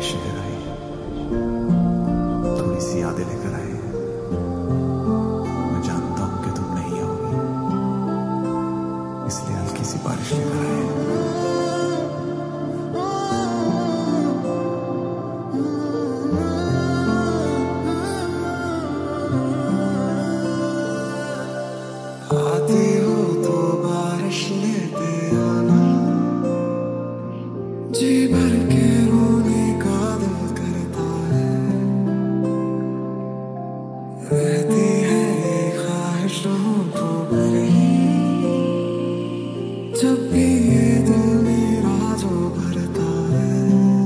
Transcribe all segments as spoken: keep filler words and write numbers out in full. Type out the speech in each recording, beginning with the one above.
शहर आई, थोड़ी सी यादें लेकर आए। मैं जानता हूं कि तुम नहीं आओगी, इसलिए हल्की सी बारिश लेकर आए। आती हो तो बारिश लेते आना, जी भर के रोने का दिल करता है। रहती है ख्वाहिश तो भरी, जब भी ये दिल मेरा जो भरता है।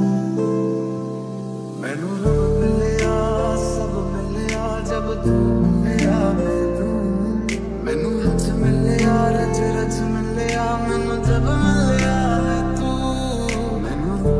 मैनू रब मिलिया, सब मिलिया, जब तू मिलिया मैं तू। मैनू रच मिलिया, रच रच मिलिया, मैनू जब मिलिया है तू। मैनू